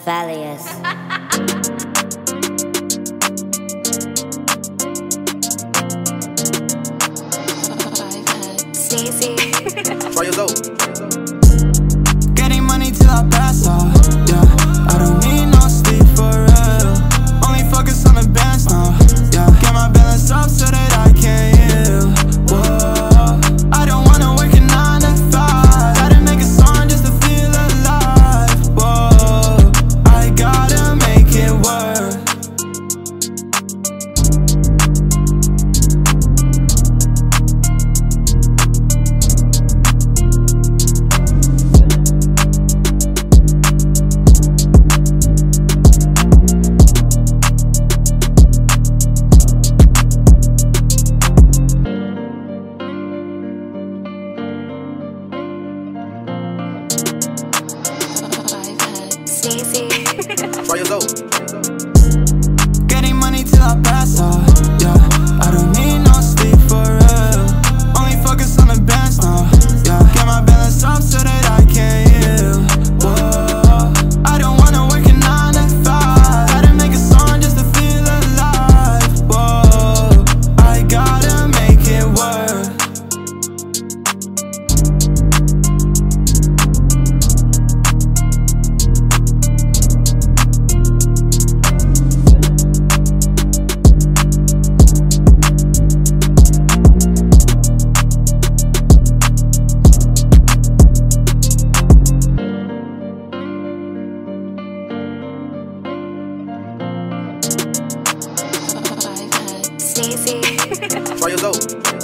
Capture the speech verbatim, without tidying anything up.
Valious. Sneezii. Triazo. Getting money till I pass out, yeah. I don't need no sleep for real. Only focus on the bands now, yeah. Get my balance up so that I can heal. Whoa, I don't wanna work a nine to five. Gotta make a song just to feel alive. Whoa, I gotta make it work. Sneezii. Triazo. Getting money till I pass out, yeah. I don't need no sleep for real. Only focus on the bands now, yeah. Get my balance up so that I can heal. Whoa, I don't wanna work a nine to five. Gotta make a song just to feel alive. Whoa, I gotta make it work. Sneezii. Triazo.